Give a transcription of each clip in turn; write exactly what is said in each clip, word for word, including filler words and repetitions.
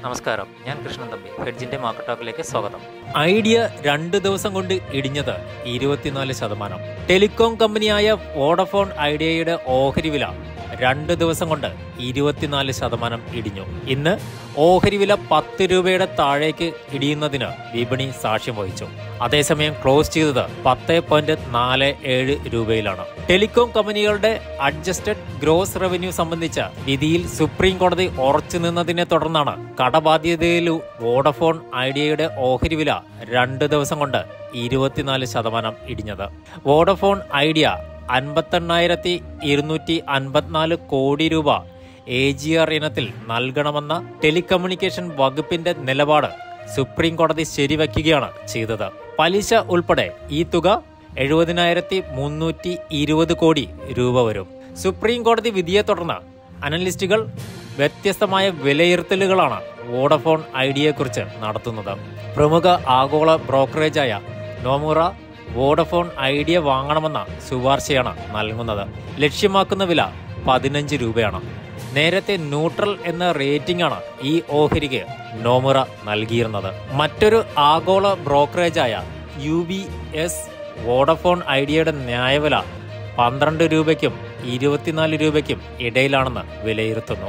നമസ്കാരം, ഞാൻ കൃഷ്ണൻ തമ്പി. ഹെഡ്ജിന്റെ മാർക്കറ്റ് ടോക്കിലേക്ക് സ്വാഗതം. ഐഡിയ രണ്ട് ദിവസം കൊണ്ട് ഇടിഞ്ഞത് ഇരുപത്തിനാല് ശതമാനം. ടെലികോം കമ്പനിയായ വോഡഫോൺ ഐഡിയയുടെ ഓഹരി വില രണ്ട് ദിവസം കൊണ്ട് ഇരുപത്തിനാല് ശതമാനം ഇടിഞ്ഞു. ഇന്ന് ഓഹരി വില പത്ത് രൂപയുടെ താഴേക്ക് ഇടിയുന്നതിന് വിപണി സാക്ഷ്യം വഹിച്ചു. അതേസമയം ക്ലോസ് ചെയ്തത് പത്ത് പോയിന്റ് നാല് ഏഴ് രൂപയിലാണ്. ടെലികോം കമ്പനികളുടെ അഡ്ജസ്റ്റഡ് ഗ്രോസ് റവന്യൂ സംബന്ധിച്ച വിധിയിൽ സുപ്രീം കോടതി ഉറച്ചു നിന്നതിനെ തുടർന്നാണ് കടബാധ്യതയിൽ വോഡഫോൺ ഐഡിയയുടെ ഓഹരി വില രണ്ട് ദിവസം കൊണ്ട് ഇരുപത്തിനാല് ശതമാനം ഇടിഞ്ഞത്. വോഡഫോൺ ഐഡിയ അൻപത്തെണ്ണായിരത്തി ഇരുന്നൂറ്റി അൻപത്തിനാല് കോടി രൂപ എ ജി ആർ ഇനത്തിൽ നൽകണമെന്ന ടെലികമ്മ്യൂണിക്കേഷൻ വകുപ്പിന്റെ നിലപാട് സുപ്രീം കോടതി ശരിവയ്ക്കുകയാണ് ചെയ്തത്. പലിശ ഉൾപ്പെടെ ഈ തുക എഴുപതിനായിരത്തി മുന്നൂറ്റി ഇരുപത് കോടി രൂപ വരും. സുപ്രീം കോടതി വിധിയെ തുടർന്ന് അനലിസ്റ്റുകൾ വ്യത്യസ്തമായ വിലയിരുത്തലുകളാണ് വോഡഫോൺ ഐഡിയയെക്കുറിച്ച് നടത്തുന്നത്. പ്രമുഖ ആഗോള ബ്രോക്കറേജായ നോമുറ വോഡഫോൺ ഐഡിയ വാങ്ങണമെന്ന ശുപാർശയാണ് നൽകുന്നത്. ലക്ഷ്യമാക്കുന്ന വില പതിനഞ്ച് രൂപയാണ്. നേരത്തെ ന്യൂട്രൽ എന്ന റേറ്റിംഗ് ആണ് ഈ ഓഹരിക്ക് നോമുറ നൽകിയിരുന്നത്. മറ്റൊരു ആഗോള ബ്രോക്കറേജായ യു ബി എസ് വോഡഫോൺ ഐഡിയയുടെ ന്യായവില പന്ത്രണ്ട് രൂപയ്ക്കും ഇരുപത്തിനാല് രൂപയ്ക്കും ഇടയിലാണെന്ന് വിലയിരുത്തുന്നു.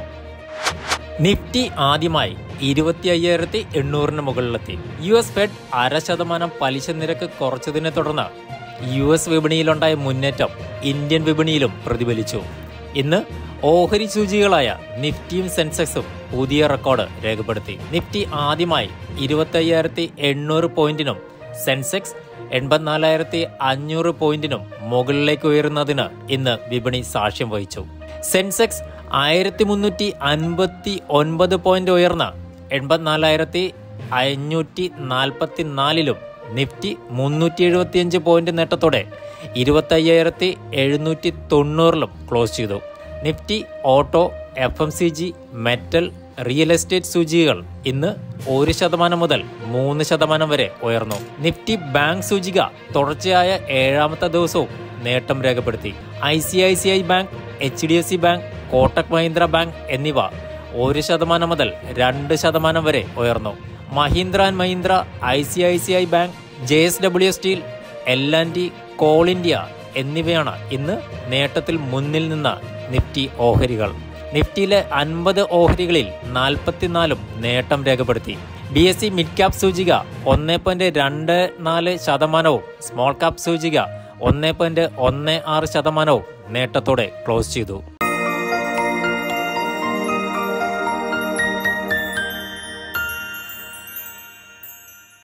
നിഫ്റ്റി ആദ്യമായി ഇരുപത്തി അയ്യായിരത്തി എണ്ണൂറിന് മുകളിലെത്തി. യു എസ് ഫെഡ് അര ശതമാനം പലിശ നിരക്ക് കുറച്ചതിനെ തുടർന്ന് യു എസ് വിപണിയിലുണ്ടായ മുന്നേറ്റം ഇന്ത്യൻ വിപണിയിലും പ്രതിഫലിച്ചു. ഇന്ന് ഓഹരി സൂചികളായ നിഫ്റ്റിയും സെൻസെക്സും പുതിയ റെക്കോർഡ് രേഖപ്പെടുത്തി. നിഫ്റ്റി ആദ്യമായി ഇരുപത്തി അയ്യായിരത്തി എണ്ണൂറ് പോയിന്റിനും സെൻസെക്സ് എൺപത്തിനാലായിരത്തി അഞ്ഞൂറ് പോയിന്റിനും മുകളിലേക്ക് ഉയരുന്നതിന് ഇന്ന് വിപണി സാക്ഷ്യം വഹിച്ചു. സെൻസെക്സ് ആയിരത്തി മുന്നൂറ്റി അൻപത്തി ഒൻപത് പോയിന്റ് ഉയർന്ന എൺപത്തിനാലായിരത്തി അഞ്ഞൂറ്റി നാൽപ്പത്തി നാലിലും നിഫ്റ്റി മുന്നൂറ്റി എഴുപത്തിയഞ്ച് പോയിന്റ് നേട്ടത്തോടെ ഇരുപത്തി അയ്യായിരത്തി എഴുന്നൂറ്റി തൊണ്ണൂറിലും ക്ലോസ് ചെയ്തു. Nifty auto, F M C G, metal, real estate സൂചികകൾ ഇന്ന് ഒരു ശതമാനം മുതൽ മൂന്ന് ശതമാനം വരെ ഉയർന്നു. നിഫ്റ്റി ബാങ്ക് സൂചിക തുടർച്ചയായ ഏഴാമത്തെ ദിവസവും നേട്ടം രേഖപ്പെടുത്തി. I C I C I bank, H D F C bank, Kotak Mahindra bank എന്നിവ ഒരു ശതമാനം മുതൽ രണ്ട് ശതമാനം വരെ ഉയർന്നു. Mahindra and Mahindra, I C I C I bank, J S W steel, L and T, Coal India എന്നിവയാണ് ഇന്ന് നേട്ടത്തിൽ മുന്നിൽ നിന്ന നിഫ്റ്റി ഓഹരികൾ. നിഫ്റ്റിയിലെ അൻപത് ഓഹരികളിൽ നാൽപ്പത്തിനാലും നേട്ടം രേഖപ്പെടുത്തി. B S E mid cap സൂചിക ഒന്ന് പോയിന്റ് രണ്ട് നാല് ശതമാനവും സ്മോൾ ക്യാപ് സൂചിക ഒന്ന് പോയിന്റ് ഒന്ന് ആറ് ശതമാനവും നേട്ടത്തോടെ ക്ലോസ് ചെയ്തു.